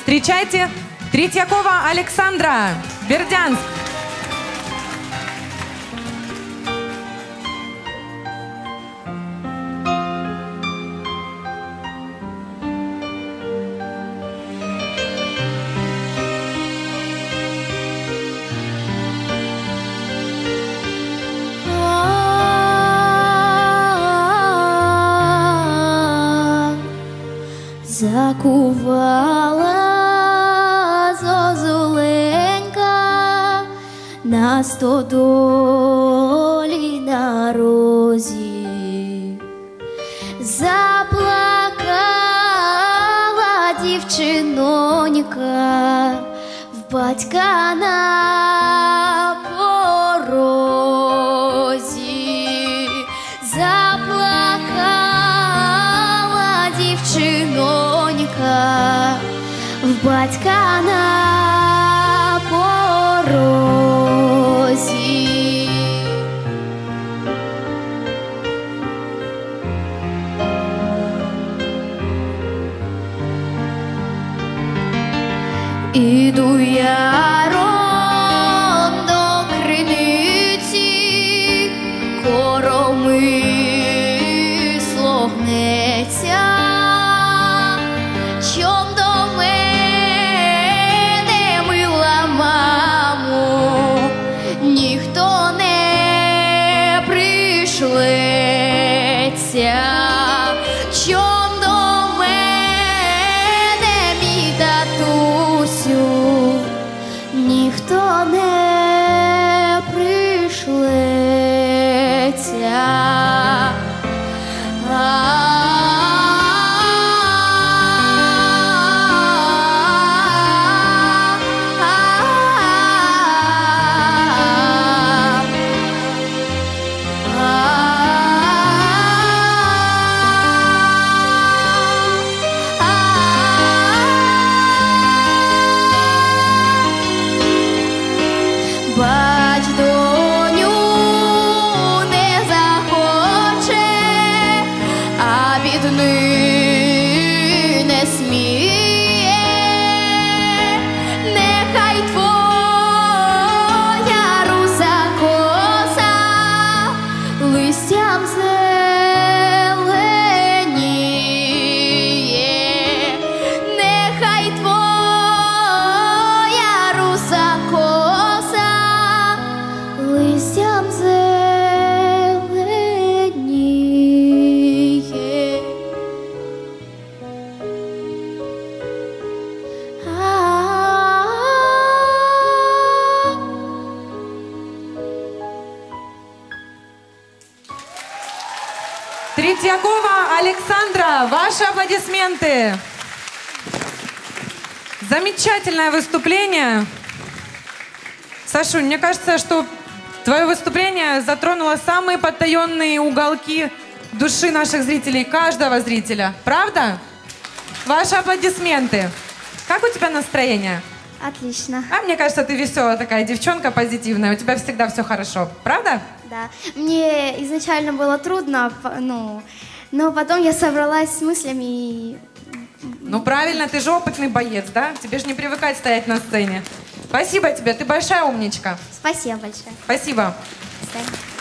Встречайте, Третьякова Александра, Бердянск. Закувала зозуленька на стодолі на розі, заплакала дівчинонька в батька на порозі, заплакала дівчинонька в батька на порозі. Іду яром до криниці, коромисло гнеться. Чом до мене, мила мамо, ніхто не прийшлеться? Чом до мене, мій татусю, ніхто не прийшлеться? Бач, доню, не захоче, а бідни не сміє. Нехай твоя руса коса листям зеленіє. Нехай твоя руса коса листям зеленіє. Третьякова Александра, ваши аплодисменты. Замечательное выступление. Сашунь, мне кажется, что твое выступление затронуло самые потаенные уголки души наших зрителей, каждого зрителя. Правда? Ваши аплодисменты. Как у тебя настроение? Отлично. А мне кажется, ты веселая такая девчонка, позитивная. У тебя всегда все хорошо. Правда? Да. Мне изначально было трудно, но потом я собралась с мыслями и... Ну правильно, ты же опытный боец, да? Тебе же не привыкать стоять на сцене. Спасибо тебе, ты большая умничка. Спасибо большое. Спасибо. До свидания.